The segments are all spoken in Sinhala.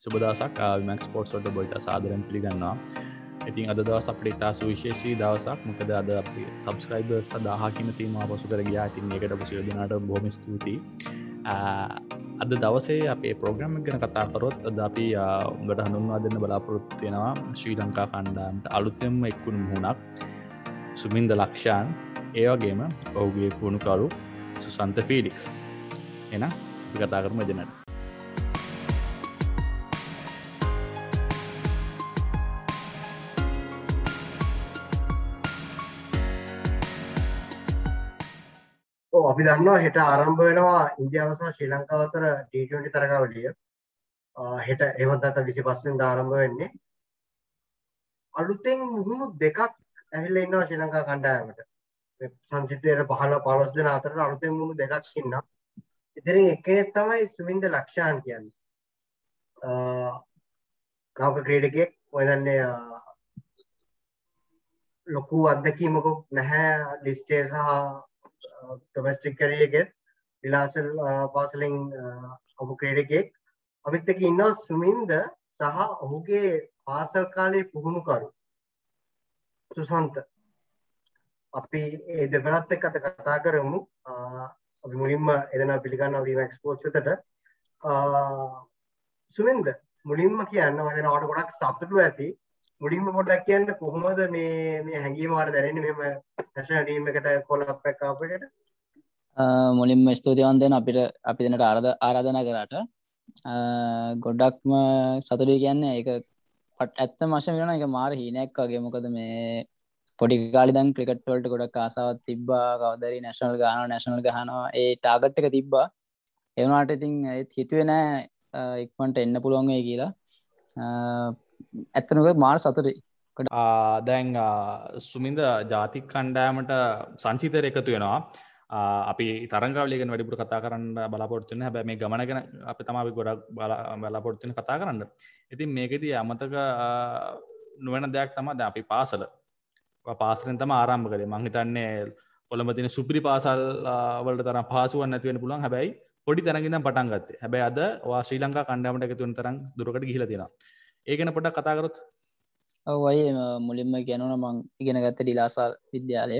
සුබ දවසක් විමැක්ස් ස්පෝර්ට්ස් වලට ඔබ ඉතා සාදරයෙන් පිළිගන්නවා. ඉතින් අද දවස් අපිට ඉතා සුවිශේෂී දවසක්. මොකද අද අපි සබ්ස්ක්‍රයිබර්ස් 1000කින් සීමාව පසු කර ගියා. ඉතින් ඒකට ඔබ සියලු දෙනාට බොහොම ස්තුතියි. අද දවසේ අපේ ප්‍රෝග්‍රෑම් එක ගැන කතා කරොත් අද අපි උඹට හඳුන්වා දෙන්න බලාපොරොත්තු වෙනවා ශ්‍රී ලංකා කණ්ඩායමට අලුතෙන්ම එක්වුණු මුහුණක් සුමින්ද ලක්ෂාන්, ඒ වගේම ඔහුගේ පුහුණුකරු සුසන්ත ෆීලික්ස්. එහෙනම් අපි කතා කරමු එදිනට. අපි දන්නවා හෙට ආරම්භ වෙනවා ඉන්දියාව සහ ශ්‍රී ලංකාව අතර T20 තරගාවලිය. හෙට එහෙමත් නැත්නම් 25 වෙනිදා ආරම්භ වෙන්නේ. අලුතෙන් මුහුණු දෙකක් ඇවිල්ලා ඉන්නවා ශ්‍රී ලංකා කණ්ඩායමට. මේ සංසිද්ධියේ 15 දෙනා අතර අලුතෙන් මුහුණු දෙකක් ඉන්නවා. ඉතින් එක්කෙනෙක් තමයි සුමින්ද ලක්ෂාන් කියන්නේ. නවක ක්‍රීඩකයෙක් ඔය දන්නේ ලොකු අත්දැකීමක් නැහැ ලිස්ටේ සහ ඩොමෙස්ටික් කැරියර් එකේ විලාසල් පාසලෙන් ඔහු ක්‍රීඩකයෙක්. අපිත් එක්ක ඉන්නවා සුමින්ද සහ ඔහුගේ පාසල් කාලේ පුහුණුකරු සුසන්ත. අපි ඒ දෙපළත් එක්ක අද කතා කරමු. අපි මුලින්ම එදෙනා පිළිගන්නවා විමැක්ස් ස්පෝර්ට්ස් වෙතට. සුමින්ද මුලින්ම කියන්න මම දැනවට ගොඩක් සතුටු ඇති. මුලින්ම පොඩ්ඩක් කියන්න කොහොමද මේ හැඟීම වාට දැනෙන්නේ මෙහෙම නැෂනල් ටීම් එකට කොලප් එකක් ආපු එකට? මුලින්ම ස්තුතිවන්ත වෙන අපිට අපි දෙනට ආරාධනා කරාට ගොඩක්ම සතුටුයි කියන්නේ ඒක ඇත්තම වශයෙන් වෙනවා. ඒක මාර හීනයක් වගේ. මොකද මේ පොඩි කාලේ දැන් ක්‍රිකට් වලට ගොඩක් ආසාවක් තිබ්බා. කවදාරි නැෂනල් ගහනවා ඒ ටාගට් එක තිබ්බා. ඒ වුණාට ඉතින් ඒත් හිතුවේ නෑ ඉක්මනට එන්න පුළුවන් වෙයි කියලා. ඇත්තටම මාර සතුටුයි. දැන් සුමින්ද ජාතික කණ්ඩායමට සංචිතයට එකතු වෙනවා. අපි තරංගාවලිය ගැන වැඩිපුර කතා කරන්න බලාපොරොත්තු වෙනවා. හැබැයි මේ ගමන ගැන අපි තමයි ගොඩක් බලාපොරොත්තු වෙන කතා කරන්න. ඉතින් මේකෙදී අමතක නොවන දෙයක් තමයි දැන් අපි පාසලෙන් තමයි ආරම්භ කළේ. මං හිතන්නේ කොළඹ තියෙන සුපිරි පාසල් වලට තරම් පහසුවක් නැති වෙන්න පුළුවන්. හැබැයි පොඩි තැනකින් ඉඳන් පටන් ගත්තේ. හැබැයි අද ඔයා ශ්‍රී ලංකා කණ්ඩායමට එකතු වෙන තරම් දුරකට ගිහිලා තියෙනවා. ඒ ගැන පොඩ්ඩක් කතා කරොත්. ඔව් අය මුලින්ම කියනවා මම ඉගෙන ගත්ත ඩිලාසා විද්‍යාලයේ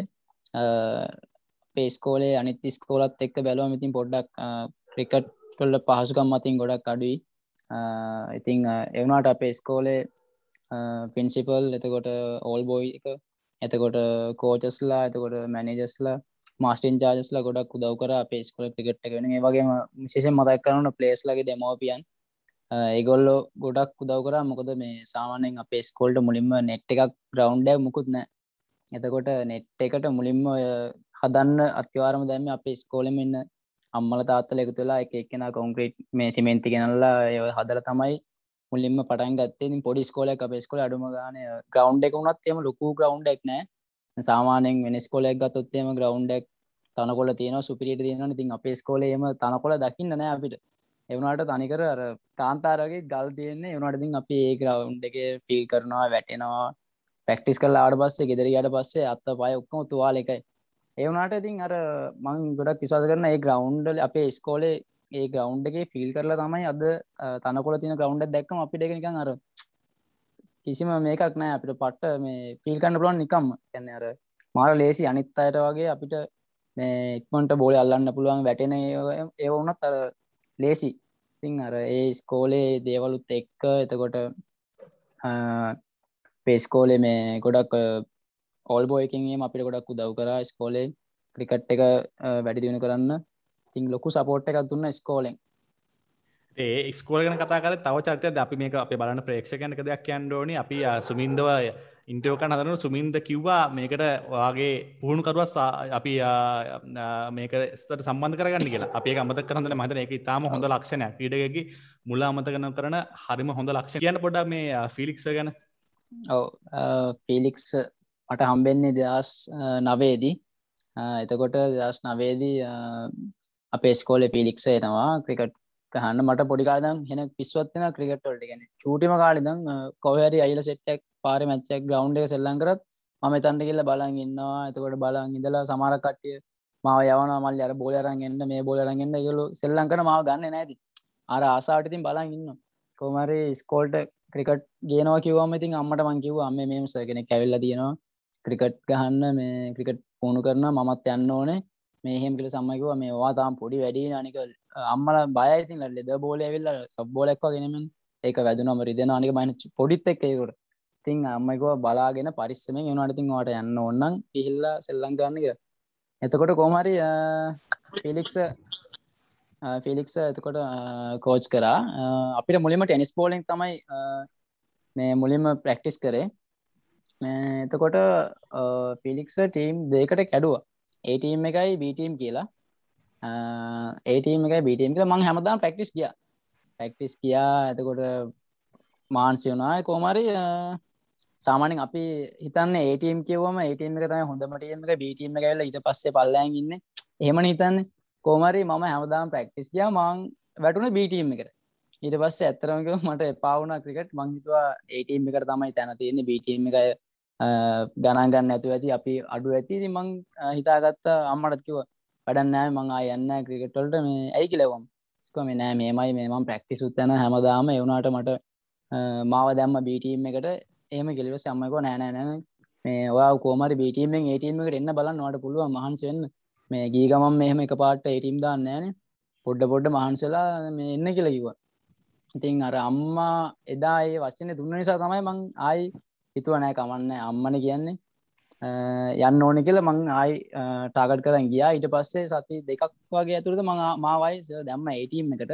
අපේ ඉස්කෝලේ අනිත් ඉස්කෝලත් එක්ක බැලුවම ඉතින් පොඩ්ඩක් ක්‍රිකට් වල පහසුකම් අතින් ගොඩක් අඩුයි. ඉතින් ඒ වුණාට අපේ ඉස්කෝලේ ප්‍රින්සිපල්, එතකොට ඕල් බොයි එක, එතකොට කෝචස්ලා, එතකොට මැනේජර්ස්ලා, මාස්ටර් ඉන්චාර්ජස්ලා ගොඩක් උදව් කරා අපේ ඉස්කෝලේ ක්‍රිකට් එක වෙනුවෙන්. ඒ වගේම විශේෂයෙන් මතක් කරනවා ප්ලේයර්ස්ලාගේ දෙමව්පියන්. ඒගොල්ලෝ ගොඩක් උදව් කරා. මොකද මේ සාමාන්‍යයෙන් අපේ ඉස්කෝලේට මුලින්ම නෙට් එකක් ග්‍රවුන්ඩ් එකක් මුකුත් නැහැ. එතකොට නෙට් එකට මුලින්ම හදන්න අත්‍යවාරම දැම්මේ අපේ ඉස්කෝලේම ඉන්න අම්මලා තාත්තලා එකතු වෙලා එක එක්කෙනා කොන්ක්‍රීට් මේ සිමෙන්ති ගෙනල්ලා ඒව හදලා තමයි මුලින්ම පටන් ගත්තේ. ඉතින් පොඩි ඉස්කෝලයක් අපේ ඉස්කෝලේ අඩුම ගානේ ග්‍රවුන්ඩ් එක වුණත් එහෙම ලොකු ග්‍රවුන්ඩ් එකක් නැහැ. සාමාන්‍යයෙන් වෙන ඉස්කෝලයක් ගත්තොත් එහෙම ග්‍රවුන්ඩ් එක තනකොළ තියෙනවා, සුපිරියට තියෙනවනේ. ඉතින් අපේ ඉස්කෝලේ එහෙම තනකොළ දකින්න නැහැ අපිට. ඒ වුණාට තනිකර අර කාන්තාර වගේ ගල් තියෙන්නේ. ඒ වුණාට ඉතින් අපි ඒ ග්‍රවුන්ඩ් එකේ ෆීල් කරනවා, වැටෙනවා. ප්‍රැක්ටිස් කරලා ආවට පස්සේ ගෙදර ගියාට පස්සේ අත පය ඔක්කොම තුවාල එකයි. ඒ වුණාට ඉතින් අර මම ගොඩක් විශ්වාස කරන ඒ ග්‍රවුන්ඩ් වල අපේ ඉස්කෝලේ ඒ ග්‍රවුන්ඩ් එකේ ෆීල් කරලා තමයි අද තනකොළ තියෙන ග්‍රවුන්ඩ් එකක් දැක්කම අපිට ඒක නිකන් අර කිසිම මේකක් නැහැ. අපිට පට්ට මේ ෆීල් කරන්න පුළුවන් නිකම්ම. කියන්නේ අර මාර ලේසි අනිත් අයට වගේ අපිට මේ ඉක්මනට බෝලේ අල්ලන්න පුළුවන්, වැටෙන ඒව වුණත් අර ලේසි. ඉතින් අර ඒ ඉස්කෝලේ දේවලුත් එක්ක එතකොට අපේ ඉස්කෝලේ මේ ගොඩක් ඕල් බොයි එකකින් එහෙම අපිට ගොඩක් උදව් කරා ඉස්කෝලේ ක්‍රිකට් එක වැඩි දියුණු කරන්න. ඉතින් ලොකු සපෝට් එකක් දුන්නා ඉස්කෝලෙන්. ඒ ඉස්කෝල ගැන කතා කරලා තව චරිතයක් අපි මේක අපේ බලන ප්‍රේක්ෂකයන්ට දෙයක් කියන්න ඕනේ. අපි සුමින්දව ඉන්ටර්වියු කරන හදනකොට සුමින්ද කිව්වා මේකට ඔයාගේ පුහුණුකරුවත් අපි මේක ඉස්සරට සම්බන්ධ කරගන්න කියලා. අපි ඒක අමතක කරන් හදලා මම හිතන්නේ ඒක ඉතාම හොඳ ලක්ෂණයක්. ක්‍රීඩකයෙක්ගේ මුල අමතක කරන හරිම හොඳ ලක්ෂණ. කියන්න පොඩ්ඩක් මේ ෆීලික්ස් ගැන. ඔව් ෆීලික්ස් මට හම්බෙන්නේ 2009 දී. එතකොට 2009 දී අපේ ඉස්කෝලේ ෆීලික්ස් එනවා ක්‍රිකට් ගහන්න. මට පොඩි කාලේ ඉඳන් එන පිස්සුවක් වෙනවා ක්‍රිකට් වලට. කියන්නේ චූටිම කාලේ ඉඳන් කොහේ හරි අයිල සෙට් එකක් පාරේ මැච් එකක් ග්‍රවුන්ඩ් එක සෙල්ලම් කරත් මම එතනට ගිහලා බලන් ඉන්නවා. එතකොට බලන් ඉඳලා සමහර කට්ටිය මාව යවනවා මල්ලි අර බෝලේ අරන් එන්න මේ බෝලේ අරන් එන්න. ඒගොල්ලෝ සෙල්ලම් කරන මාව ගන්නෙ නැහැ ඉතින්. අර ආසාවට ඉතින් බලන් ඉන්නවා. කොහමරි ස්කෝල්ට ක්‍රිකට් ගේනවා කිව්වම ඉතින් අම්මට මං කිව්වා අම්මේ මෙහෙම සර් කෙනෙක් ඇවිල්ලා තියෙනවා ක්‍රිකට් ගහන්න මේ ක්‍රිකට් පුහුණු කරනවා මමත් යන්න ඕනේ මේ එහෙම කියලා සම්මා කිව්වා මේ ඔයා තාම පොඩි වැඩි නේ අනික අම්මලා බයයි ඉතින් ලෙදර් බෝලේ ඇවිල්ලා සබ් බෝලයක් වගේ නෙමෙයි ඒක වැදුනම රිදෙනවා අනික මම පොඩිත් එක්ක ඒකට ඉතින් අම්මා කිව්වා බලාගෙන පරිස්සමෙන් එනවාට ඉතින් ඔයාට යන්න ඕන නම් ගිහිල්ලා සෙල්ලම් ගන්න කියලා එතකොට කොහොම හරි ෆිලික්ස් එතකොට කෝච් කරා අපිට මුලින්ම ටෙනිස් බෝලින් තමයි මේ මුලින්ම ප්‍රැක්ටිස් කරේ එතකොට ෆිලික්ස් ටීම් දෙකකට කැඩුවා A ටීම් එකයි B ටීම් කියලා A ටීම් එකයි B ටීම් කියලා මම හැමදාම ප්‍රැක්ටිස් ගියා එතකොට මාන්සි වුණා කොහොම හරි සාමාන්‍යයෙන් අපි හිතන්නේ A ටීම් කියවම A ටීම් එක තමයි හොඳම ටීම් එක B ටීම් එක ඇවිල්ලා ඊට පස්සේ පල්ලෙන් ඉන්නේ එහෙමනේ හිතන්නේ කොහොම හරි මම හැමදාම ප්‍රැක්ටිස් ගියා මං වැටුනේ B ටීම් එකට ඊට පස්සේ ඇත්තටම කිව්වොත් මට එපා වුණා ක්‍රිකට් මං හිතුවා A ටීම් එකට තමයි තැන තියෙන්නේ B ටීම් එක ගණන් ගන්න නැතුව ඇති අපි අඩු ඇති ඉතින් මං හිතාගත්තා අම්මටත් කිව්වා වැඩක් නැහැ මං ආයෙ යන්නේ නැහැ ක්‍රිකට් වලට මේ ඇයි කියලා වම් කිව්වා මේ නෑ මේමයි මේ මං ප්‍රැක්ටිස් උත් යන හැමදාම ඒ වුණාට මට මාව දැම්ම B ටීම් එකට එහෙම කියලා ඊට පස්සේ අම්මා කිව්වා නෑ මේ ඔයාව කොහොම හරි B ටීම් එකෙන් A ටීම් එකට එන්න බලන්න ඔයාලට පුළුවන් මහන්සි වෙන්න මේ ගී ගමන් මෙහෙම එකපාරට A ටීම් දාන්න නෑනේ පොඩ මහන්සිලා මේ එන්න කියලා කිව්වා ඉතින් අර අම්මා එදා ඒ වචනේ දුන්න නිසා තමයි මං ආයි හිතුවා නෑ කමන්නේ අම්මනේ කියන්නේ යන්න ඕනේ කියලා මං ආයි ටාගට් කරන් ගියා ඊට පස්සේ සති දෙකක් වගේ ඇතුළත මං මාවයි දැම්ම A ටීම් එකට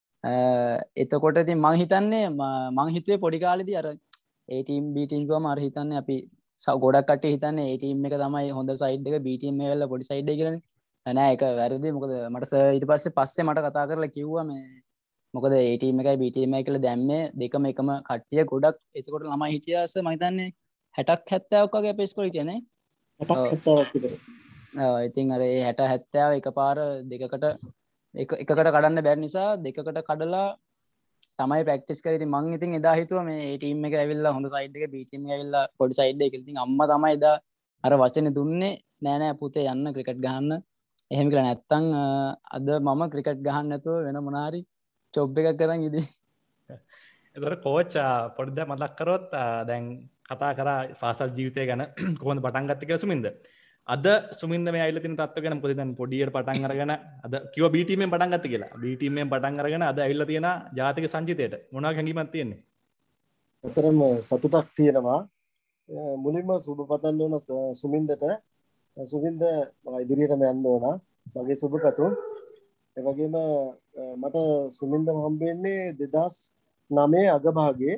එතකොට ඉතින් මං හිතන්නේ මං හිතුවේ පොඩි කාලේදී අර A ටීම් B ටීම් ගම අර හිතන්නේ අපි ගොඩක් කට්ටිය හිතන්නේ A ටීම් එක තමයි හොඳ සයිඩ් එක B ටීම් එක වෙලා පොඩි සයිඩ් එක කියලානේ නෑ ඒක වැරදි මොකද මට සර් ඊට පස්සේ මට කතා කරලා කිව්වා මේ මොකද A ටීම් එකයි B ටීම් එකයි කියලා දැම්මේ දෙකම එකම කට්ටිය ගොඩක් එතකොට ළමයි හිටියා සර් මම හිතන්නේ 60ක් 70ක් වගේ අපේ ඉස්කෝලේ හිටියනේ 60ක් 70ක් විතර ඔව් ඉතින් අර ඒ 60 70 එකපාර දෙකකට එකකට කඩන්න බැරි නිසා දෙකකට කඩලා තමයි ප්‍රැක්ටිස් කරේ ඉතින් මං ඉතින් එදා හිතුවා මේ A ටීම් එක ඇවිල්ලා හොඳ සයිඩ් එක B ටීම් එක ඇවිල්ලා පොඩි සයිඩ් එක කියලා ඉතින් අම්මා තමයි එදා අර වචනේ දුන්නේ නෑ පුතේ යන්න ක්‍රිකට් ගහන්න එහෙම කියලා නැත්තම් අද මම ක්‍රිකට් ගහන්න නැතුව වෙන මොනාරි ජොබ් එකක් කරන් ඉදී එතකොට කෝච් පොඩ්ඩක් මතක් කරොත් දැන් කතා කරා පාසල් ජීවිතය ගැන කොහොමද පටන් ගත්තේ කියලා සුමින්ද අද සුමින්ද මේ ඇවිල්ලා තියෙන තත්ත්ව ගැන මොකද දැන් පොඩියට පටන් අරගෙන අද කිව්වා B ටීම් එකෙන් පටන් ගත්තේ කියලා B ටීම් එකෙන් පටන් අරගෙන අද ඇවිල්ලා තියෙන ජාතික සංචිතයට මොනවා හැඟීමක් තියෙන්නේ අතරම සතුටක් තියෙනවා මුලින්ම සුබ පතන්න ඕන සුමින්දට සුමින්ද මම ඉදිරියටම යන්න ඕන මගේ සුබ පැතුම් ඒ වගේම මට සුමින්දව හම්බ වෙන්නේ 2009 අගභාගයේ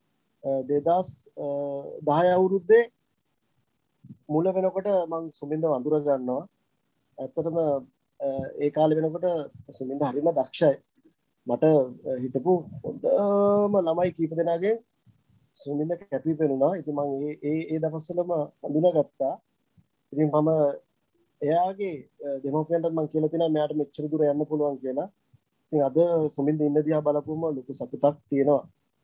2010 අවුරුද්දේ මුල වෙනකොට මම සුමින්දව අඳුර ගන්නවා ඇත්තටම ඒ කාලේ වෙනකොට සුමින්ද හරිම දක්ෂයි මට හිටපු හොඳම ළමයි කීප දෙනාගෙන් සුමින්ද කැපී පෙනුණා ඉතින් මම ඒ දවස්වලම හඳුනාගත්තා ඉතින් මම එයාගේ දෙමව්පියන්ටත් මම කියලා තියෙනවා මෙයාට මෙච්චර දුර යන්න පුළුවන් කියලා ඉතින් අද සුමින්ද ඉන්න දිහා බලපුවම ලොකු සතුටක් තියෙනවා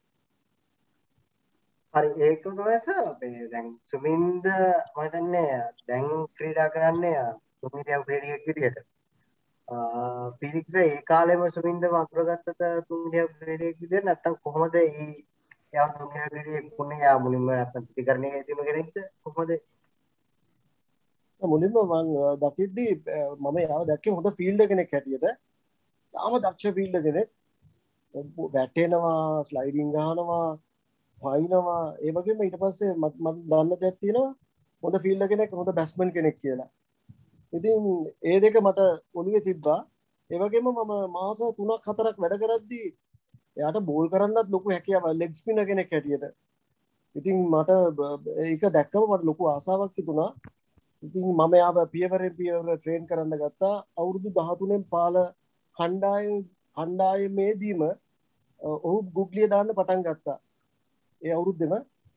හරි ඒක තමයි සර් අපේ දැන් සුමින්ද මම හිතන්නේ දැන් ක්‍රීඩා කරන්නේ තුන්වෙනි ක්‍රීඩියෙක් විදිහට ෆිලික්ස් ඒ කාලෙම සුමින්දව අඳුරගත්තද තුන්වෙනි ක්‍රීඩියෙක් විදිහට නැත්නම් කොහොමද යා තුන්වෙනි ක්‍රීඩියෙක් වුණේ යා මුලින්ම නැත්නම් ප්‍රතිකරණයේ තිබුණ කෙනෙක්ද කොහොමද මුලින්ම මම දකිද්දී මම යාව දැක්කේ හොඳ ෆීල්ඩර් කෙනෙක් හැටියට තාම දක්ෂ ෆීල්ඩර් කෙනෙක් වැටෙනවා ස්ලයිඩින් ගහනවා වයින්නවා ඒ වගේම ඊට පස්සේ මම දන්න දෙයක් තියෙනවා හොඳ ෆීල්ඩර් කෙනෙක් හොඳ බැට්ස්මන් කෙනෙක් කියලා. ඉතින් ඒ දෙක මට ඔළුවේ තිබ්බා. ඒ වගේම මම මාස 3ක් 4ක් වැඩ කරද්දී එයාට බෝල් කරන්නත් ලොකු හැකියාවක් ලෙග් ස්පිනර් කෙනෙක් හැටියට. ඉතින් මට ඒක දැක්කම මට ලොකු ආසාවක් තිබුණා. ඉතින් මම යාව පියවරෙන් පියවර ට්‍රේන් කරන්න ගත්තා. අවුරුදු 13න් පාල කණ්ඩායමේදීම ඔහු ගුග්ලිය දාන්න පටන් ගත්තා. ඒ අවුරුද්දෙම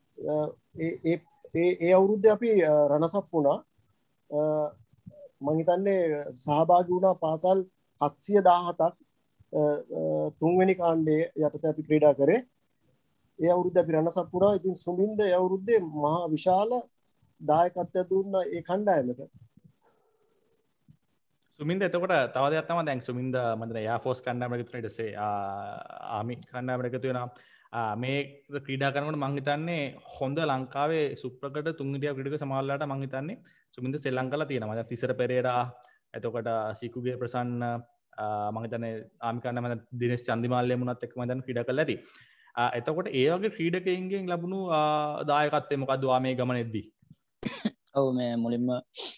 ඒ අවුරුද්දේ අපි රණසප් වුණා මම හිතන්නේ සහභාගී වුණා පාසල් 717ක් තුන්වෙනි කාණ්ඩයේ යටතේ අපි ක්‍රීඩා කරේ ඒ අවුරුද්දේ අපි රණසප් වුණා ඉතින් සුමින්ද ඒ අවුරුද්දේ මහා විශාල දායකත්වයක් දුන්නා ඒ කණ්ඩායමට සුමින්ද එතකොට තව දෙයක් තමයි දැන් සුමින්ද මම දැන් එයා ෆෝස් කණ්ඩායමකට එකතු වෙන ඊට පස්සේ ආමි කණ්ඩායමකට එකතු වෙනවා මේ ක්‍රීඩා කරනකොට මම හිතන්නේ හොඳ ලංකාවේ සුප්‍රකට තුන් හිටියා ක්‍රීඩක සමහරලාට මම හිතන්නේ සුමින්ද ශ්‍රී ලංකාවලා තියෙනවා දැන් තිසර පෙරේරා එතකොට සිකුගේ ප්‍රසන්න මම හිතන්නේ ආමි කණ්ඩායම දිනේෂ් චන්දිමාල්ලේ මුණත් එක්ක මම හිතන්නේ ක්‍රීඩා කරලා ඇති එතකොට ඒ වගේ ක්‍රීඩකයින්ගෙන් ලැබුණු දායකත්වය මොකක්ද ඔයා මේ ගමනේදී ඔව් මේ මුලින්ම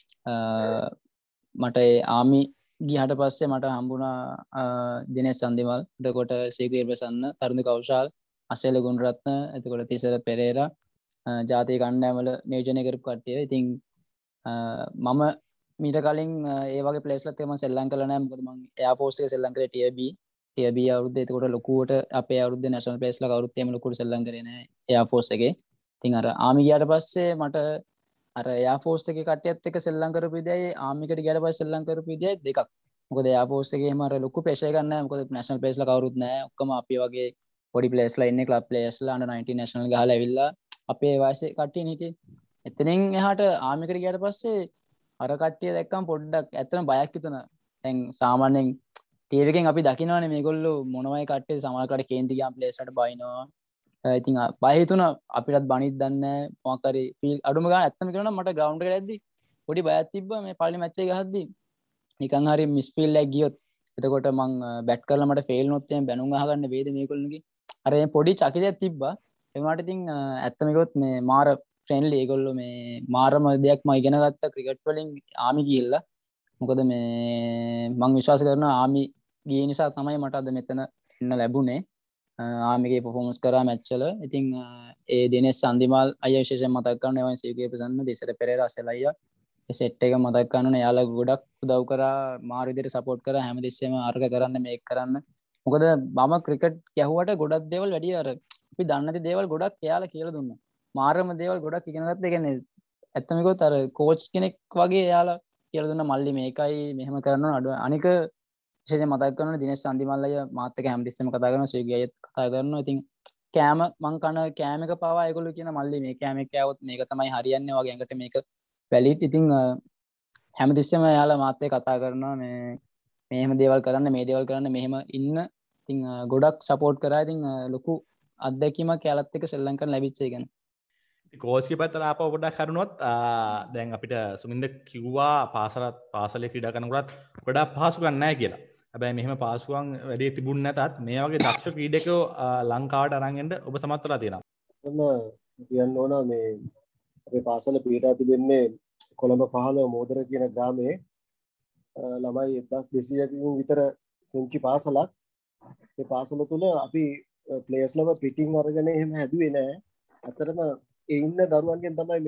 මට ආමි ගිහට පස්සේ මට හම්බුණා දිනේෂ් චන්දිමල් එතකොට සීකුගේ ප්‍රසන්න තරුණ කෞශල් අසේල ගුණරත්න එතකොට තිසර පෙරේරා ජාතික කණ්ඩායමවල නියෝජනය කරපු කට්ටිය. ඉතින් මම මීට කලින් ඒ වගේ ප්ලේස්ලත් එක මම සෙල්ලම් කළා නෑ මොකද මම එයාර්ෆෝස් එක සෙල්ලම් කරේ ටියර් බී අවුරුද්දේ. එතකොට ලොකුවට අපේ අවුරුද්දේ නැෂනල් ප්ලේස්ලා කවුරුත් එහෙම ලොකුවට සෙල්ලම් කරේ නෑ එයාර්ෆෝස් එකේ. ඉතින් අර ආමි ගියාට පස්සේ මට අර එයාර්ෆෝස් එකේ කට්ටියත් එක්ක සෙල්ලම් කරපු විදියයි ආමිකට ගියාට පස්සේ සෙල්ලම් කරපු විදියයි දෙකක්. මොකද එයාර්ෆෝස් එකේ එහෙම අර ලොකු ප්‍රෙෂර් එකක් නෑ මොකද නැෂනල් ප්ලේස්ලා කවුරුත් නෑ. ඔක්කොම අපි වගේ පොඩි ප්ලේස්ලා ඉන්නේ ක්ලබ් ප්ලේස්ලා අnder 19 නැෂනල් ගහලා ඇවිල්ලා අපේ වයසේ කට්ටිය හිටියේ. එතනින් එහාට ආමිකට ගියාට පස්සේ අර කට්ටිය දැක්කම පොඩ්ඩක් ඇත්තටම බයක් හිතුණා. දැන් සාමාන්‍යයෙන් ටීවී එකෙන් අපි දකිනවනේ මේගොල්ලෝ මොනවයි කට්ටිය සමහරකට කේන්ති ගියාම ප්ලේස් වලට බයිනවා. ඉතින් බය හිතුණා අපිටත් බනින්න දන්නේ මොකක් හරි ෆීල් අඩුම ගන්න ඇත්තම කියනවා මට ග්‍රවුන්ඩ් එකට ඇද්දි පොඩි බයක් තිබ්බා මේ පළවෙනි මැච් එක ගහද්දි නිකන් හරි මිස් ෆීල් එකක් ගියොත් එතකොට මං බැට් කරලා මට ෆේල් වුණොත් එහෙනම් බැනුම් අහගන්න වේද මේගොල්ලෝගේ අර පොඩි චකිතයක් තිබ්බා ඒ වුණාට ඉතින් ඇත්තම කිව්වොත් මේ මාර ෆ්‍රෙන්ඩ්ලි ඒගොල්ලෝ මේ මාරම දෙයක් මම ඉගෙන ගත්තා ක්‍රිකට් වලින් ආමි කියලා මොකද මේ මං විශ්වාස කරනවා ආමි ගිය නිසා තමයි මට අද මෙතන එන්න ලැබුණේ ආමිගේ පර්ෆෝමන්ස් කරා මැච් වල ඉතින් ඒ දිනේෂ් චන්දිමාල් අයියා විශේෂයෙන් මතක් කරනවා ඒ වගේ සීකුගේ ප්‍රසන්න දිසර පෙරේරා සෙල් අයියා ඒ සෙට් එක මතක් කරනවා එයාලා ගොඩක් උදව් කරා මාර විදිහට සපෝට් කරා හැමදෙස්සෙම අර්ග කරන්න මේක කරන්න මොකද මම ක්‍රිකට් ගැහුවට ගොඩක් දේවල් වැඩි අර අපි දන්නේ නැති දේවල් ගොඩක් එයාලා කියලා දුන්නා මාරම දේවල් ගොඩක් ඉගෙන ගත්තා ඒ කියන්නේ ඇත්තම කිව්වොත් අර කෝච් කෙනෙක් වගේ එයාලා කියලා දුන්නා මල්ලි මේකයි මෙහෙම කරන්න ඕන අනික විශේෂයෙන් මතක් කරනවා දිනේෂ් චන්දිමල් අයියා මාත් එක්ක හැමදෙස්සෙම කතා කරනවා සීකුගේ අයියත් කතා කරනවා ඉතින් කෑම මං කන කෑම එක පවා ඒගොල්ලෝ කියන මල්ලි මේ කෑම එක කෑවොත් මේක තමයි හරියන්නේ වගේ ඇඟට මේක වැලිඩ් ඉතින් හැමතිස්සෙම එයාලා මාත් එක්ක කතා කරනවා මේ මෙහෙම දේවල් කරන්න මේ දේවල් කරන්න මෙහෙම ඉන්න ඉතින් ගොඩක් සපෝට් කරා ඉතින් ලොකු අත්දැකීමක් එයාලත් එක්ක සෙල්ලම් කරන්න ලැබිච්ච එක ගැන කෝච්ගේ පැත්තට ආපහු පොඩ්ඩක් කරුණොත් දැන් අපිට සුමින්ද කිව්වා පාසලේ ක්‍රීඩා කරනකොටත් ගොඩක් පහසුකම් නැහැ කියලා. හැබැයි මෙහෙම පහසුකම් වැඩි තිබුණ නැතත් මේ වගේ දක්ෂ ක්‍රීඩකයෝ ලංකාවට අරන් එන්න ඔබ සමත් වෙලා තියෙනවා. කියන්න ඕන මේ අපේ පාසල පිටා තිබෙන්නේ කොළඹ 15 මෝදර කියන ග්‍රාමයේ ළමයි 1200කින් විතර පුංචි පාසලක්. ඒ පාසල තුල අපි ප්ලේයර්ස්ලව පිටින් අරගෙන එහෙම හැදුවේ නෑ. අතරම ඒ ඉන්න දරුවන්ගෙන් තමයි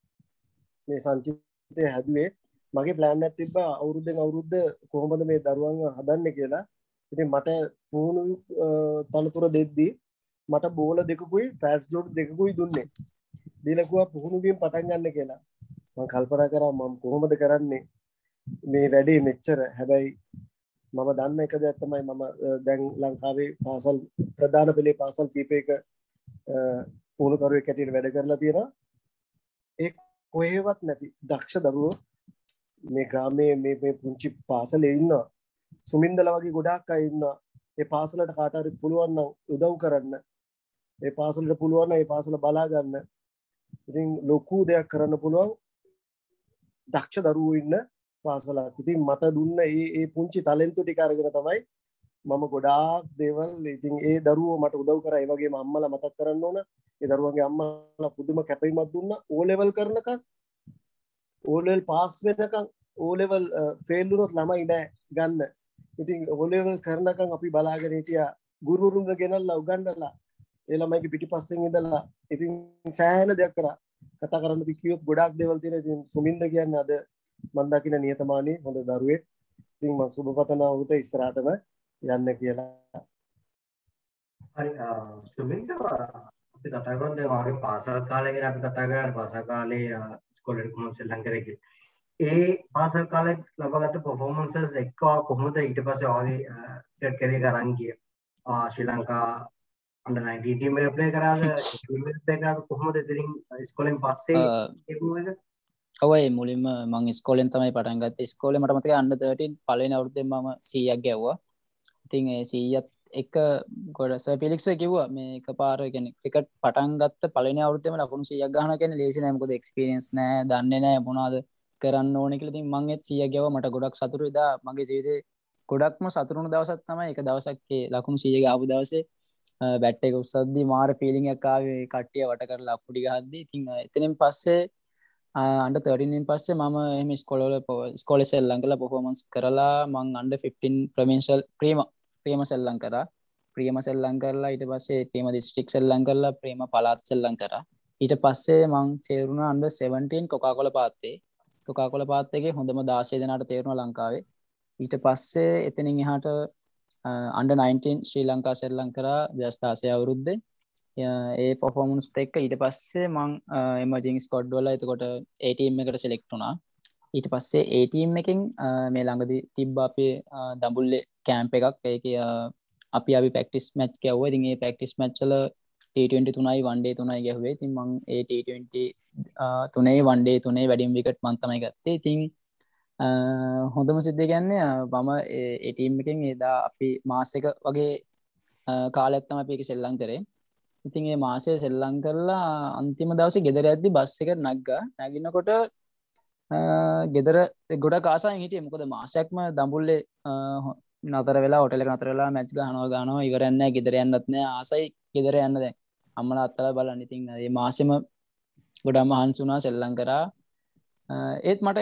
මේ සංචිතය හැදුවේ. මගේ ප්ලෑන් එකක් තිබ්බා අවුරුද්දෙන් අවුරුද්ද කොහොමද මේ දරුවන් හදන්නේ කියලා. ඉතින් මට පුහුණු තනතුර දෙද්දී මට බෝල දෙකකුයි පැට්ස් ජෝඩ් දෙකකුයි දුන්නේ. දීලා කිව්වා පුහුණු වීම පටන් ගන්න කියලා. මම කල්පනා කරා මම කොහොමද කරන්නේ මේ වැඩේ මෙච්චර. හැබැයි මම දන්න එක දෙයක් තමයි මම දැන් ලංකාවේ පාසල් ප්‍රධාන පෙළේ පාසල් කීපයක පුහුණුකරුවෙක් හැටියට වැඩ කරලා තියෙනවා. ඒ කොහෙවත් නැති දක්ෂ දරුවෝ මේ ග්‍රාමයේ මේ පුංචි පාසලේ ඉන්නවා. සුමින්දලා වගේ ගොඩාක් අය ඉන්නවා. ඒ පාසලට කාට හරි පුළුවන් නම් උදව් කරන්න. ඒ පාසලට පුළුවන් නම් ඒ පාසල බලා ගන්න. ඉතින් ලොකු දෙයක් කරන්න පුළුවන් දක්ෂ දරුවෝ ඉන්න පාසලක්. ඉතින් මට දුන්න ඒ පුංචි ටැලන්ට් ටික අරගෙන තමයි මම ගොඩාක් දේවල් ඉතින් ඒ දරුවෝ මට උදව් කරා. ඒ වගේම අම්මලා මතක් කරන්න ඕන. ඒ දරුවන්ගේ අම්මලා පුදුම කැපවීමක් දුන්නා. O level කරනකම් O level පාස් වෙනකම් O level ෆේල් වුණොත් ළමයි නෑ ගන්න. ඉතින් O level කරනකම් අපි බලාගෙන හිටියා. ගුරුවරුන්ව ගෙනල්ලා උගන්වලා ඒ ළමයිගේ පිටිපස්සෙන් ඉඳලා ඉතින් සෑහෙන දෙයක් කරා. කතා කරන්න කිව්වොත් ගොඩාක් දේවල් තියෙනවා. ඉතින් සුමින්ද කියන්නේ අද මම දකින නියතමානී හොඳ දරුවෙක්. ඉතින් මම සුබ පතනවා උට ඉස්සරහටම යන්න කියලා. හරි සුමින්ද අපි කතා කරන්නේ දැන් වාගේ පාසල් කාලේ ගැන අපි කතා කරන්නේ පාසල් කාලේ ඉස්කෝලේ කොහොමද ශ්‍රී ලංකාවේ කියලා. ඒ පාසල් කාලේ ලබාගත් පර්ෆෝමන්සස් එක්ක කොහොමද ඊට පස්සේ වාගේ ක්‍රිකට් කැරියර් එක අරන් ගියේ. ශ්‍රී ලංකා under 19 ටීම් එකේ ප්ලේ කරාද ටීම් එකේ ප්ලේ කරාද කොහොමද ඉතින් ඉස්කෝලෙන් පස්සේ ඒ එක ඔවයි මුලින්ම මං ස්කෝලෙන් තමයි පටන් ගත්තේ. ඉස්කෝලේ මට මතකයි under 13 පළවෙනි අවුරුද්දේ මම 100ක් ගැව්වා. ඉතින් ඒ 100ත් එක ගොඩ සර් පිලික්ස් කිව්වා මේ එකපාර කියන්නේ ක්‍රිකට් පටන් ගත්ත පළවෙනි අවුරුද්දේම ලකුණු 100ක් ගහනවා කියන්නේ ලේසි නෑ. මොකද එක්ස්පීරියන්ස් නෑ, දන්නේ නෑ මොනවද කරන්න ඕනේ කියලා. ඉතින් මං ඒත් 100ක් ගැව්වා. මට ගොඩක් සතුටුයි. දා මගේ ජීවිතේ ගොඩක්ම සතුටුුණු දවසක් තමයි එක දවසක් ඒ ලකුණු 100 ගාපු දවසේ බැට් එක උස්සද්දි මාර ෆීලිං එකක් ආවේ. කට්ටිය වට කරලා අප්පුඩි ගහද්දි. ඉතින් එතනින් පස්සේ under 13 පස්සේ මම එහෙම ස්කෝලේ සෙල්ලම් කරලා performance කරලා මං under 15 provincial ප්‍රේම සෙල්ලම් කරා. ප්‍රේම සෙල්ලම් කරලා ඊට පස්සේ ප්‍රේම district සෙල්ලම් කරලා ප්‍රේම පළාත් සෙල්ලම් කරා. ඊට පස්සේ මං තේරුණා under 17 කොකාකෝලා පාත්තේ. කොකාකෝලා පාත්තේගේ හොඳම 16 දෙනාට තේරුණා ලංකාවේ. ඊට පස්සේ එතනින් එහාට under 19 ශ්‍රී ලංකා සෙල්ලම් කරා 2016 අවුරුද්දේ. ඒ පර්ෆෝමන්ස් එක්ක ඊට පස්සේ මං එමර්ජිං ස්ක්වොඩ් වල එතකොට A team එකට සිලෙක්ට් වුණා. ඊට පස්සේ A team එකෙන් මේ ළඟදී තිබ්බ අපේ දඹුල්ලේ කැම්ප් එකක්. ඒකේ අපි ප්‍රැක්ටිස් මැච් ගැව්වා. ඉතින් ඒ ප්‍රැක්ටිස් මැච් වල T20 3යි one day 3යි ගැහුවේ. ඉතින් මං ඒ T20 3ේ one day 3ේ වැඩිම විකට් මං තමයි ගත්තේ. ඉතින් හොඳම සිද්ධිය කියන්නේ මම ඒ ටීම් එකෙන් එදා අපි මාස එක වගේ කාලයක් තමයි අපි ඒක සෙල්ලම් කරේ. ඉතින් ඒ මාසෙ සෙල්ලම් කරලා අන්තිම දවසේ ගෙදර යද්දි බස් එකට නැග්ගා. නැගිනකොට ගෙදර ගොඩක් ආසාවෙන් හිටියේ. මොකද මාසයක්ම දඹුල්ලේ නතර වෙලා හොටෙල් එක නතර වෙලා මැච් ගහනවා ඉවරයක් නැහැ. ගෙදර යන්නත් නැහැ. ආසයි ගෙදර යන්න දැන්. අම්මලා අත්තලා බලන්න. ඉතින් මේ මාසෙම ගොඩක් මහන්සි වුණා සෙල්ලම් කරා. ඒත් මට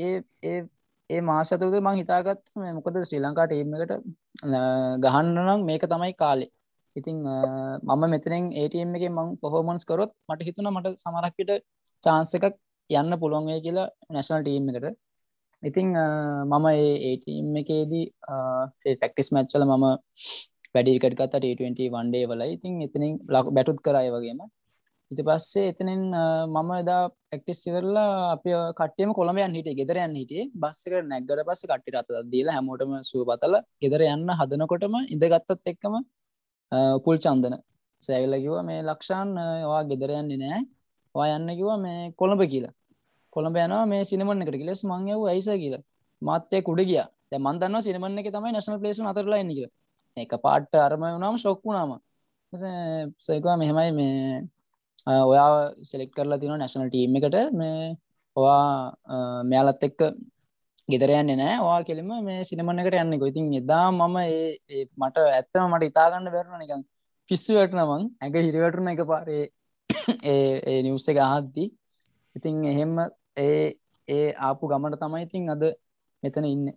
ඒ මාස ඇතුළත මං හිතාගත්තා මොකද ශ්‍රී ලංකා ටීම් එකට ගහන්න නම් මේක තමයි කාලේ. ඉතින් මම මෙතනින් ඒ ටීම් එකේ මං පර්ෆෝමන්ස් කරොත් මට හිතුණා මට සමහරක් විට chance එකක් යන්න පුළුවන් වෙයි කියලා නැෂනල් ටීම් එකට. ඉතින් මම ඒ ටීම් එකේදී ප්‍රැක්ටිස් මැච් වල මම වැඩි විකට් ගත්තා T20 one day වලයි. ඉතින් එතනින් බැටුත් කරා ඒ වගේම. ඊට පස්සේ එතනින් මම එදා ප්‍රැක්ටිස් ඉවරලා අපි කට්ටියම කොළඹ යන්න හිටියේ. ගෙදර යන්න හිටියේ. බස් එකට නැග්ගට පස්සේ කට්ටියට අත දීලා හැමෝටම සුව පතලා ගෙදර යන්න හදනකොටම ඉඳගත්තත් එක්කම උපුල් චන්දන සෑවිලා කිව්වා මේ ලක්ෂාන් ඔයා ගෙදර යන්නේ නැහැ. ඔයා යන්න කිව්වා මේ කොළඹ කියලා. කොළඹ යනවා මේ සිනමන් එකට කියලා. මං යවුවා ඇයි සර් කියලා. මාත් එක්ක උඩ ගියා. දැන් මං දන්නවා සිනමන් එකේ තමයි නැෂනල් ප්ලේස් වුණ අතරලා ඉන්නේ කියලා. මේක පාට අරම වුණාම ෂොක් වුණාම. ඊපස්සේ සර් කිව්වා මෙහෙමයි මේ ඔයා සිලෙක්ට් කරලා තියෙනවා නැෂනල් ටීම් එකට මේ ඔයා මෙයාලත් එක්ක ගෙදර යන්නේ නැහැ. ඔයා කෙලින්ම මේ සිනමන් එකට යන්නේ කො. ඉතින් එදා මම මට ඇත්තම මට හිතා ගන්න බැරුණා නිකන් පිස්සු වැටුණා මං. ඇඟ හිරි වැටුණා එකපාරේ ඒ නිවුස් එක අහද්දි. ඉතින් එහෙම ඒ ආපු ගමන තමයි ඉතින් අද මෙතන ඉන්නේ.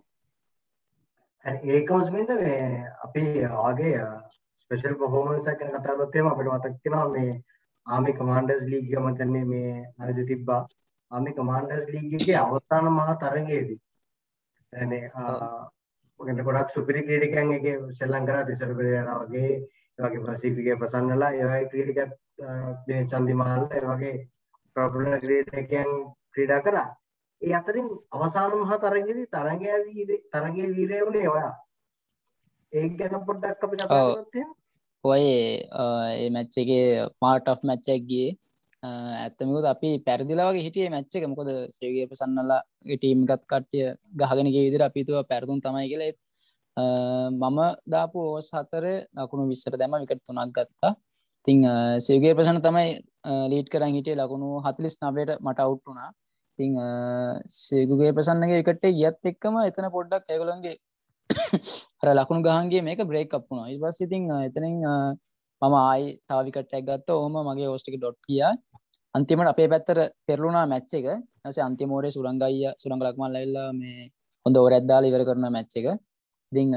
ඒකම ස්මින්ද මේ අපි ආගේ ස්පෙෂල් පර්ෆෝමන්ස් එකක් ගැන කතා කරලා තියෙනවා. අපිට මතක් වෙනවා මේ ආමි කමාන්ඩර්ස් ලීග් එක මම කියන්නේ මේ අද තිබ්බා. ආමි කමාන්ඩර්ස් ලීග් එකේ අවසාන මහා තරගයේදී يعني ඔයගොල්ලෝ ගොඩක් සුපිරි ක්‍රීඩකයන් එකේ ශ්‍රී ලංකාව තිසර පෙරේරා වගේ ඒ වගේ ප්‍රසිද්ධිගේ ප්‍රසන්නලා ඒ වගේ ක්‍රීඩකයන් මේ චන්දිමාල් ඒ වගේ ප්‍රොපලර් ක්‍රීඩකයන් ක්‍රීඩා කරා. ඒ අතරින් අවසාන මහා තරගයේදී තරගයේ වීරය වුණේ ඔයා. ඒක ගැන පොඩ්ඩක් අපි කතා කරමු එහෙනම්. ඔය ඒ මැච් එකේ මාර ටෆ් මැච් එකක් ගියේ. ඇත්තම කිව්වොත් අපි පෙරදිලා වගේ හිටියේ මැච් එක. මොකද ශ්‍රේවිගේ ප්‍රසන්නලාගේ ටීම් එකත් කට්ටිය ගහගෙන ගිය විදිහට අපි හිතුවා පෙරදුම් තමයි කියලා. ඒත් මම දාපු ඕවර්ස් 4 ලකුණු 20ට දැම්ම විකට් 3ක් ගත්තා. ඉතින් ශ්‍රේවිගේ ප්‍රසන්න තමයි ලීඩ් කරන් හිටියේ ලකුණු 49ට මට අවුට් වුණා. ඉතින් ශ්‍රේවිගේ ප්‍රසන්නගේ විකට් එක ගියත් එක්කම එතන පොඩ්ඩක් ඒගොල්ලන්ගේ අර ලකුණු ගහන් ගියේ මේක බ්‍රේක් අප් වුණා. ඊට පස්සේ ඉතින් එතනින් මම ආයි තව විකට් එකක් ගත්තා. ඔහොම මගේ ඕවර්ස් ටික ඩොට් ගියා. අන්තිමට අපේ පැත්තට පෙරළුණා මැච් එක. ඊට පස්සේ අන්තිම ඕවරේ සුරංග ලක්මන් ඇවිල්ලා මේ හොඳ ඕවරයක් දාලා ඉවර කරන මැච් එක. ඉතින්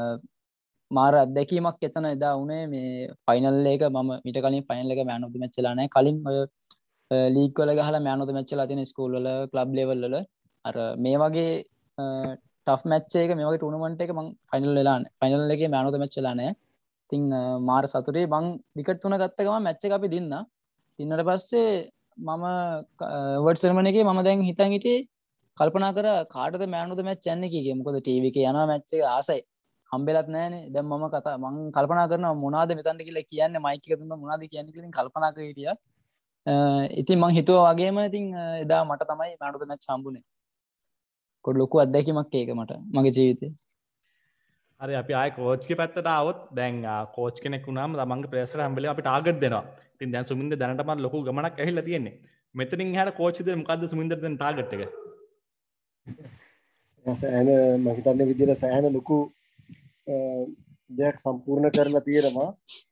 මාර අත්දැකීමක් එතන එදා වුණේ මේ ෆයිනල් එක මම ඊට කලින් ෆයිනල් එක මෑන් ඔෆ් ද මැච් වෙලා නැහැ. කලින් ඔය ලීග් වල ගහලා මෑන් ඔෆ් ද මැච් වෙලා තියෙන ස්කූල් වල ක්ලබ් ලෙවල් වල අර මේ වගේ ටෆ් මැච් එක මේ වගේ ටූර්නමන්ට් එක මම ෆයිනල් වෙලා නැහැ. ෆයිනල් එකේ මෑන් ඔෆ් ද මැච් වෙලා නැහැ. ඉතින් මාර සතුටුයි. මං විකට් 3 ගත්ත ගමන් මැච් එක අපි දින්නා. දින්නට පස්සේ මම අවර්ඩ් සෙරමනි එකේ මම දැන් හිතන් හිටියේ කල්පනා කරා කාටද මෑන් ඔෆ් ද මැච් යන්නේ කියේ. මොකද ටීවී එකේ යනවා මැච් එක ආසයි. හම්බෙලත් නැහනේ. දැන් මම කල්පනා කරනවා මොනවද මෙතනට කියලා කියන්නේ මයික් එක දුන්නා මොනවද කියන්නේ කියලා කල්පනා කරලා හිටියා. ඉතින් මං හිතුවා වගේම ඉතින් එදා මට තමයි man of the match හම්බුනේ. කොට ලොකු අත්දැකීමක් ඒක මට මගේ ජීවිතේ. හරි අපි ආයේ කෝච්ගේ පැත්තට ආවොත් දැන් කෝච් කෙනෙක් වුණාම තමන්ගේ ප්ලේයර්ස්ලා හැම වෙලේම අපි ටාගට් දෙනවා. ඉතින් දැන් සුමින්ද දැනටමත් ලොකු ගමනක් ඇහිලා තියෙන්නේ. මෙතනින් එහාට කෝච් ඉදිරිය මොකද්ද සුමින්දට දෙන ටාගට් එක? සෑහෙන මම හිතන්නේ විදියට සෑහෙන ලොකු දෙයක් සම්පූර්ණ කරලා තියෙනවා.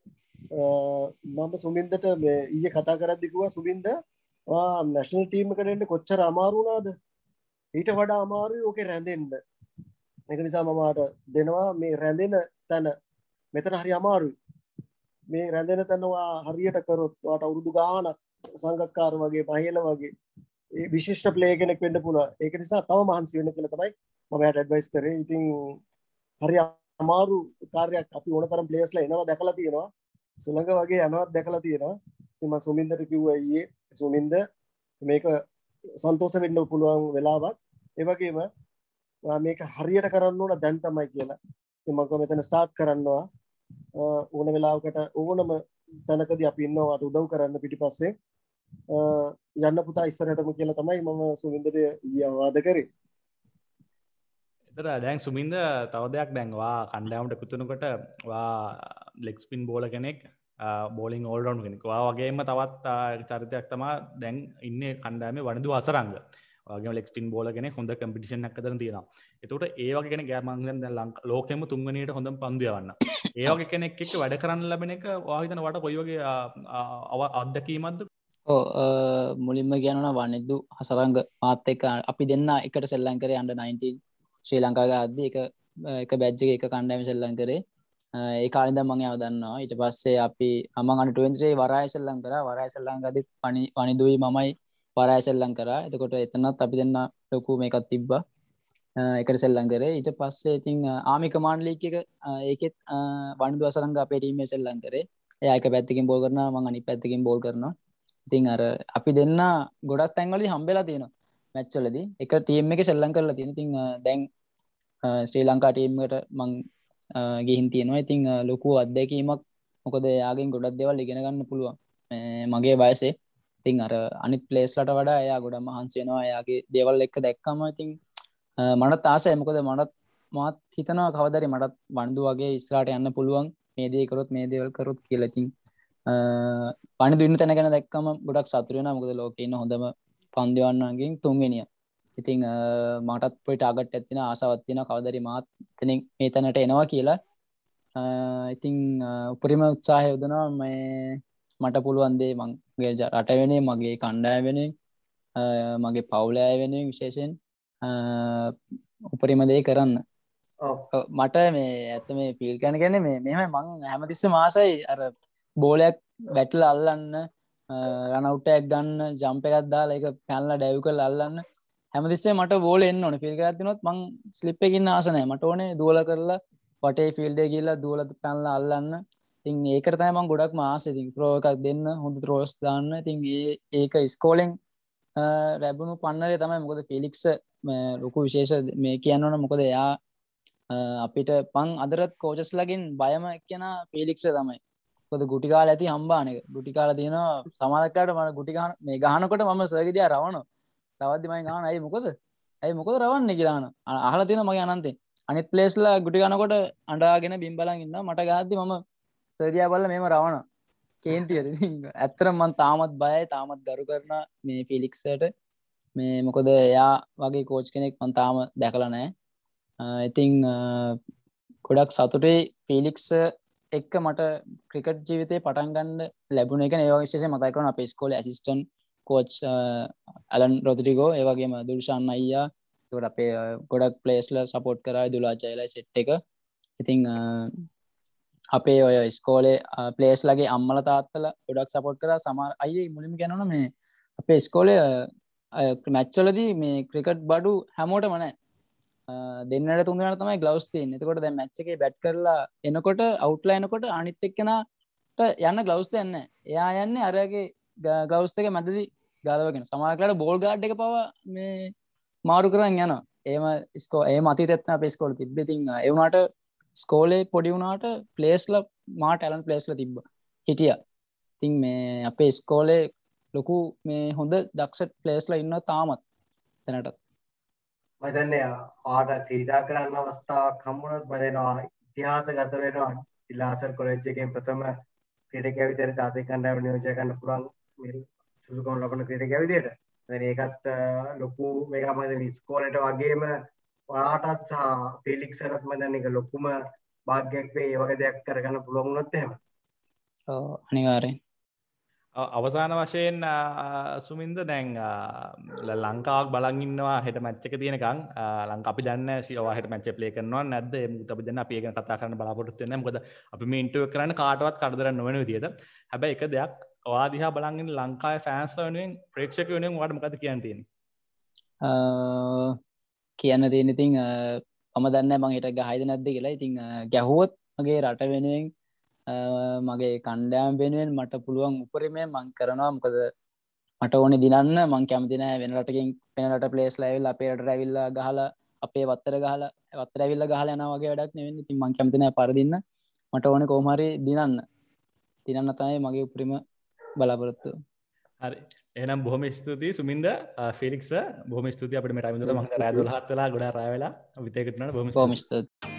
මම සුමින්දට මේ ඊයේ කතා කරද්දි කිව්වා සුමින්ද නැෂනල් ටීම් එකට එන්න කොච්චර අමාරු වුණාද? ඊට වඩා අමාරුයි ඕකේ රැඳෙන්න. ඒක නිසා මම ආට දෙනවා මේ රැඳෙන තැන මෙතන හරි අමාරුයි. මේ රැඳෙන තැන හරියට කරොත් ඔයාට අවුරුදු ගාණක් සංගක්කාර වගේ පහේල වගේ ඒ විශිෂ්ට ප්ලේ කෙනෙක් වෙන්න පුළුවන්. ඒක නිසා තව මහන්සි වෙන්න කියලා තමයි මම එයාට ඇඩ්වයිස් කරේ. ඉතින් හරි අමාරු කාර්යයක් අපි ඕනතරම් ප්ලේයර්ස්ලා එනවා දැකලා තියෙනවා. ශ්‍රී ලංකාව වගේ යනවත් දැකලා තියෙනවා. ඉතින් මම සුමින්දට කිව්වා ඊයේ සුමින්ද මේක සන්තෝෂ වෙන්න පුළුවන් වෙලාවක්. ඒ වගේම මේක හරියට කරන්න ඕන දැන් තමයි කියලා. ඉතින් මම මෙතන ස්ටාර්ට් කරනවා. ඕන වෙලාවකට ඕනම තැනකදී අපි ඉන්නවාට උදව් කරන්න පිටිපස්සේ යන්න පුතා ඉස්සරහටම කියලා තමයි මම සුමින්දට වාද කරේ. එතන දැන් සුමින්ද තව දෙයක් දැන් වා කණ්ඩායමට එකතුනකොට වා ලෙග් ස්පින් බෝලර් කෙනෙක් බෝලිං ඕල් රවුන්ඩ් කෙනෙක්. වා වගේම තවත් චරිතයක් තමයි දැන් ඉන්නේ කණ්ඩායමේ වනිදු අසරංග. වගේම ලෙග් ස්පින් බෝලර් කෙනෙක් හොඳ කම්පිටිෂන් එකක් අතර තියෙනවා. එතකොට ඒ වගේ කෙනෙක් මම හිතන්නේ දැන් ලෝකෙම තුන්වෙනියට හොඳම පන්දු යවන්න. ඒ වගේ කෙනෙක් එක්ක වැඩ කරන්න ලැබෙන එක වා හිතන වට කොයි වගේ අත්දැකීමක්ද? මුලින්ම කියනවා වනිදු හසරංග මාත් එක්ක අපි දෙන්න එකට සෙල්ලම් කරේ under 19 ශ්‍රී ලංකාවේ ආද්දී එක බැච් එකේ එක කණ්ඩායම සෙල්ලම් කරේ. ඒ කාලේ ඉඳන් මම එයාව දන්නවා. ඊට පස්සේ අපි මම under 23 වරාය සෙල්ලම් කරා. වරාය සෙල්ලම් කරද්දි වනිදුයි මමයි වරාය සෙල්ලම් කරා. එතකොට එතනත් අපි දෙන්න ලොකු මේකක් තිබ්බා. එකට සෙල්ලම් කරේ. ඊට පස්සේ ඉතින් ආමි කමාන්ඩ් ලීග් එක ඒකෙත් වනිදු හසරංග අපේ ටීම් එකේ සෙල්ලම් කරේ. එයා එක පැත්තකින් බෝල් කරනවා මම අනිත් පැත්තකින් බෝල් කරනවා. ඉතින් අර අපි දෙන්න ගොඩක් තැන්වලදී හම්බෙලා තියෙනවා මැච් වලදී. එක ටීම් එකේ සෙල්ලම් කරලා තියෙනවා. ඉතින් දැන් ශ්‍රී ලංකා ටීම් එකට මං ගිහින් තියෙනවා. ඉතින් ලොකු අත්දැකීමක්. මොකද එයාගෙන් ගොඩක් දේවල් ඉගෙන ගන්න පුළුවන්. මගේ වයසේ. ඉතින් අර අනිත් ප්ලේස්ලට වඩා එයා ගොඩක් මහන්සි වෙනවා. එයාගේ දේවල් එක්ක දැක්කම ඉතින් මටත් ආසයි. මොකද මාත් හිතනවා කවදාරි මටත් වන්දු වගේ ඉස්සරහට යන්න පුළුවන්. මේ දේ කරොත් මේ දේවල් කරොත් කියලා. ඉතින් පණිදු ඉන්න තැන ගැන දැක්කම ගොඩක් සතුටු වෙනවා. මොකද ලෝකේ ඉන්න හොඳම පන්දු යවන්නන්ගෙන් තුන්වෙනිය. ඉතින් මටත් පොයි ටාගට් එකක් තියෙනවා ආසාවක් තියෙනවා කවදාරි මාත් එතනින් මේ තැනට එනවා කියලා. ඉතින් උපරිම උත්සාහය යොදනවා මේ මට පුළුවන් දේ මගේ රට වෙනුවෙන් මගේ කණ්ඩායම වෙනුවෙන් මගේ පවුල අය වෙනුවෙන් විශේෂයෙන් උපරිම දේ කරන්න. මට මේ ඇත්ත මේ ෆීල් කරන කියන්නේ මේ මෙහෙමයි මං හැමතිස්සෙම ආසයි අර බෝලයක් බැටලා අල්ලන්න රන් අවුට් එකක් ගන්න ජම්ප් එකක් දාලා ඒක පැනලා ඩයිව් කරලා අල්ලන්න හැමතිස්සෙම මට බෝල එන්න ඕනේ. ෆීල් එකක් දිනුනොත් මං ස්ලිප් එකකින් ආස නැහැ. මට ඕනේ දුවලා කරලා වටේ ෆීල්ඩ් එකේ ගිහලා දුවලා පැනලා අල්ලන්න. ඉතින් ඒකට තමයි මං ගොඩක්ම ආසයි. ඉතින් ත්‍රෝ එකක් දෙන්න හොඳ ත්‍රෝස් දාන්න. ඉතින් ඒක ස්කෝලෙන් ලැබුණු පන්නරේ තමයි. මොකද ෆිලික්ස් ලොකු විශේෂ මේ කියන්න ඕන. මොකද එයා අපිට පන් අදරත් කෝචස්ලාගෙන් බයම එක්කෙනා ෆිලික්ස් තමයි. මොකද ගුටි කාලා ඇති හම්බාන එක. ගුටි කාලා තියෙනවා සමහරකට මම ගුටි ගහන මේ ගහනකොට මම සර්ගේ දිහා රවනවා. තවද්දි මම ගහන ඇයි මොකද? ඇයි මොකද රවන්නේ කියලා අහලා තියෙනවා මගේ අනන්තෙන්. අනිත් ප්ලේස්ලා ගුටි ගහනකොට අඬාගෙන බිම් බලන් ඉන්නවා. මට ගහද්දි මම සර් දිහා බලලා මෙහෙම රවනවා. කේන්තියට. ඉතින් ඇත්තටම මම තාමත් බයයි. තාමත් ගරු කරනවා මේ ෆිලික්ස්ට. මේ මොකද එයා වගේ කෝච් කෙනෙක් මම තාම දැකලා නැහැ. ඉතින් ගොඩක් සතුටුයි ෆිලික්ස් එක්ක මට ක්‍රිකට් ජීවිතේ පටන් ගන්න ලැබුණ එක. ඒ වගේ විශේෂයෙන් මතක් කරනවා අපේ ඉස්කෝලේ ඇසිස්ටන්ට් කෝච් ඇලන් රොඩ්රිගෝ ඒ වගේම දුල්ෂාන් අයියා. ඒකට අපේ ගොඩක් ප්ලේයර්ස්ලා සපෝට් කරා දුලාජයලා සෙට් එක. ඉතින් අපේ ඔය ඉස්කෝලේ ප්ලේයර්ස්ලාගේ අම්මලා තාත්තලා ගොඩක් සපෝට් කරා. සමහර අයියේ මුලින්ම කියනවා මේ අපේ ඉස්කෝලේ මැච් වලදී මේ ක්‍රිකට් බඩු හැමෝටම නැහැ. දෙන්නට තුන් දෙනාට තමයි ග්ලව්ස් තියෙන්නේ. එතකොට දැන් මැච් එකේ බැට් කරලා එනකොට අවුට්ලා එනකොට අනිත් එක්කෙනාට යන්න ග්ලව්ස් දෙන්නේ නැහැ. එයා යන්නේ අරයාගේ ග්ලව්ස් දෙක මැදදී ගලවගෙන. සමහරකට බෝල් ගාඩ් එක පවා මේ මාරු කරන් යනවා. එහෙම අතීතෙත් අපේ ඉස්කෝලේ තිබ්බේ. ඉතින් ඒ වුණාට ඉස්කෝලේ පොඩි වුණාට ප්ලේස්ලා මා ටැලන්ට් ප්ලේස්ලා තිබ්බා. හිටියා. ඉතින් මේ අපේ ඉස්කෝලේ ලොකු මේ හොඳ දක්ෂ ප්ලේස්ලා ඉන්න තාමත් දැනටත්. මම හිතන්නේ ආට ක්‍රීඩා කරන්න අවස්ථාවක් හම්බුනොත් මම දෙනවා ඉතිහාසගත වෙනවා ඉලාසර් කොලෙජ් එකෙන් ප්‍රථම ක්‍රීඩකයා විදිහට ජාතික කණ්ඩායම නියෝජනය කරන්න පුළුවන් මේ සුදුකම් ලබන ක්‍රීඩකයා විදිහට. දැන් ඒකත් ලොකු මේක මම හිතන්නේ ඉස්කෝලේට වගේම ඔයාටත් සහ ෆීලික්ස්ටත් මම දැන් ඒක ලොකුම භාග්‍යයක් වෙයි ඒ වගේ දෙයක් කරගන්න පුළුවන් වුණොත් එහෙම. ඔව් අනිවාර්යෙන්. අවසාන වශයෙන් සුමින්ද දැන් ලංකාවක් බලන් ඉන්නවා හෙට මැච් එක තියෙනකන් ලංකාව අපි දන්නේ ඔයා හෙට මැච් එක ප්ලේ කරනවද නැද්ද ඒ මොකද අපි දන්නේ අපි ඒක ගැන කතා කරන්න බලාපොරොත්තු වෙන්නේ මොකද අපි මේ ඉන්ටර්විව් එක කරන්නේ කාටවත් කරදරයක් නොවන විදියට. හැබැයි එක දෙයක් ඔයා දිහා බලන් ඉන්න ලංකාවේ ෆෑන්ස්ලා වෙනුවෙන් ප්‍රේක්ෂකයෝ වෙනුවෙන් ඔයාට මොකද කියන්න තියෙන්නේ? කියන්න තියෙන ඉතින් මම දන්නේ මම හෙට ගහයිද නැද්ද කියලා. ඉතින් ගැහුවොත් මගේ රට වෙනුවෙන් මගේ කණ්ඩායම වෙනුවෙන් මට පුළුවන් උපරිමයෙන් මං කරනවා. මොකද මට ඕනේ දිනන්න මං කැමති නෑ වෙන රටකින් වෙන රට ප්ලේස්ලා ඇවිල්ලා අපේ රටට ඇවිල්ලා ගහලා අපේ වත්තර ඇවිල්ලා ගහලා යනවා වගේ වැඩක් නෙවෙයි. ඉතින් මං කැමති නෑ පරදින්න. මට ඕනේ කොහොම හරි දිනන්න තමයි මගේ උපරිම බලාපොරොත්තුව. හරි. එහෙනම් බොහොම ස්තුතියි සුමින්ද ෆීලික්ස් බොහොම ස්තුතියි අපිට මේ ටයිම් එකට මම රෑ 12ත් වෙලා ගොඩාක් රෑ වෙලා අපිත් එක්ක ඉන්නවා. බොහොම ස්තුතියි.